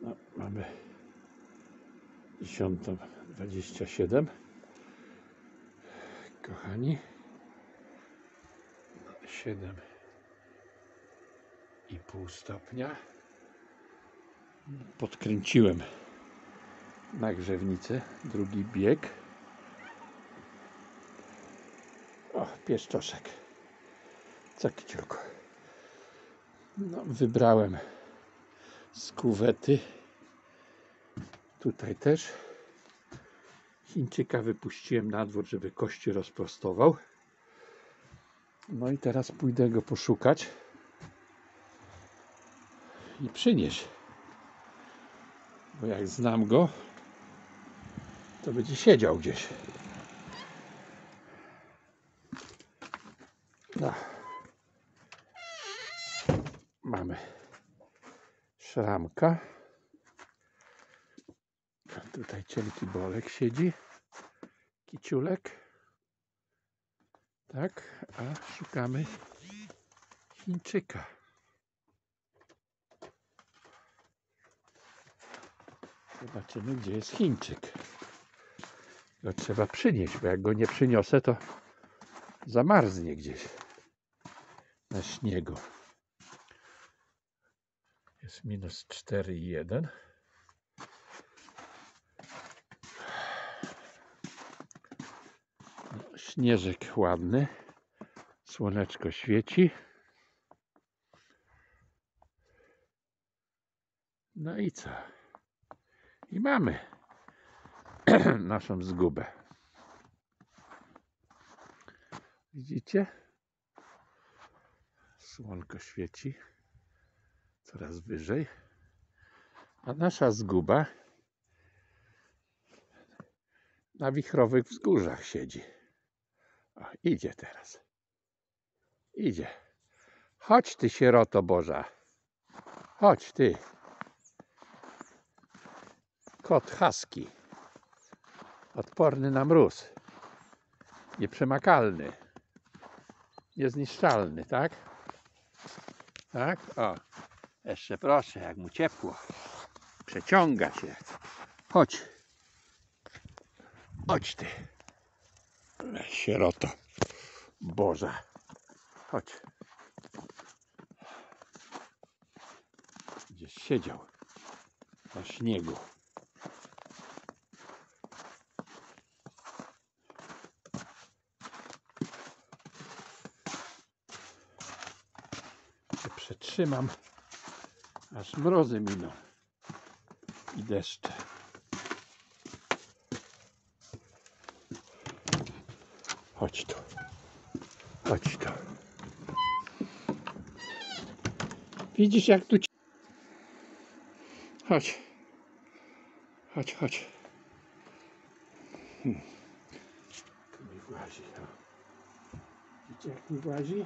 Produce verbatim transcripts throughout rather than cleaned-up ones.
No, mamy dziesiątą dwadzieścia siedem. Kochani, siedem i pół stopnia. Podkręciłem nagrzewnicę, drugi bieg. O, pieszczoszek. Co, kiciulku? No, wybrałem z kuwety. Tutaj też Chińczyka wypuściłem na dwór, żeby kości rozprostował. No i teraz pójdę go poszukać i przynieść. Bo jak znam go, to będzie siedział gdzieś. No. Mamy szramka. Tutaj cienki bolek siedzi. Kiciulek. Tak, a szukamy Chińczyka. Zobaczymy, gdzie jest Chińczyk. Go trzeba przynieść, bo jak go nie przyniosę, to zamarznie gdzieś na śniegu. Jest minus cztery i jeden. No, śnieżek ładny. Słoneczko świeci. No i co? I mamy naszą zgubę. Widzicie? Słonko świeci coraz wyżej. A nasza zguba na wichrowych wzgórzach siedzi. O, idzie teraz. Idzie. Chodź ty, sieroto Boża. Chodź ty. Kot husky. Odporny na mróz. Nieprzemakalny. Niezniszczalny, tak? Tak? O. Jeszcze proszę, jak mu ciepło. Przeciąga się. Chodź. Chodź ty. Sieroto Boża. Chodź. Gdzieś siedział na śniegu. Się przetrzymam, aż mrozy miną i deszcze. Chodź tu. Chodź tu. Widzisz, jak tu... Chodź. Chodź, chodź. Hmm. Tu mi włazi. No. Widzicie, jak mi włazi?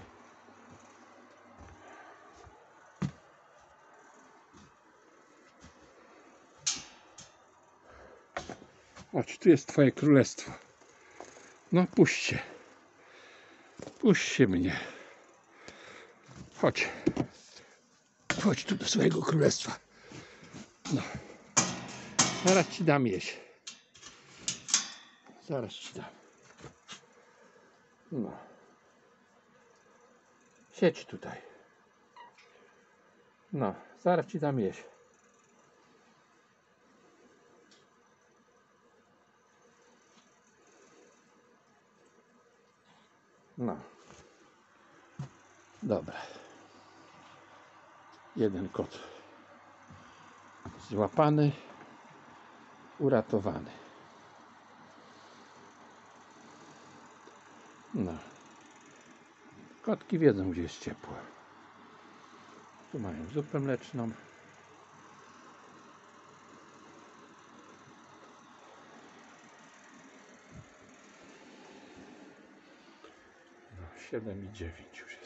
Chodź, tu jest twoje królestwo. No, puść się. Puść się mnie. Chodź. Chodź tu do swojego królestwa. No. Zaraz ci dam jeść. Zaraz ci dam. No. Siedź tutaj. No. Zaraz ci dam jeść. No. Dobra. Jeden kot złapany, uratowany. No. Kotki wiedzą, gdzie jest ciepło. Tu mają zupę mleczną. No, siedem i dziewięć już jest.